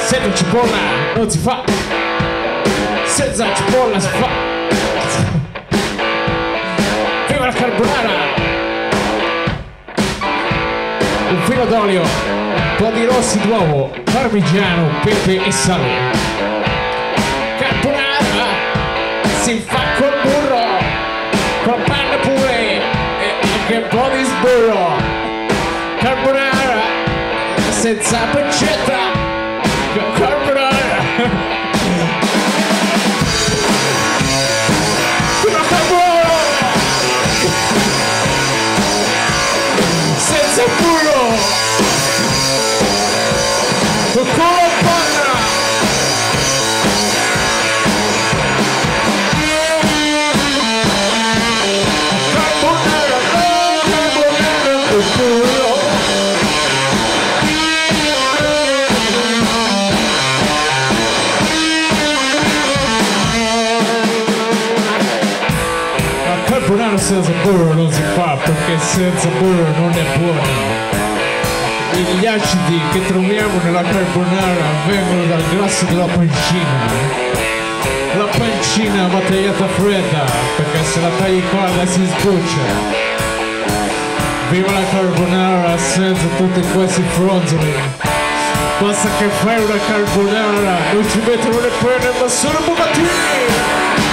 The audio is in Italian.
Senza cipolla non si fa, senza cipolla si fa. Viva la carbonara! Un filo d'olio, un po' di rossi d'uovo, parmigiano, pepe e sale. Carbonara si fa col burro, con panna pure e anche un po' di sburro. Carbonara senza pancetta, carbonara. Una carbonara senza burro, con la panna. Carbonara, carbonara con burro. Carbonara senza burro non si fa, perché senza burro non è buona. Gli acidi che troviamo nella carbonara vengono dal grasso della pancina. La pancina va tagliata fredda, perché se la tagli calda si sbuccia. Viva la carbonara senza tutti questi fronzoli. Basta che fai una carbonara, non ci mettono le penne ma solo bucatini.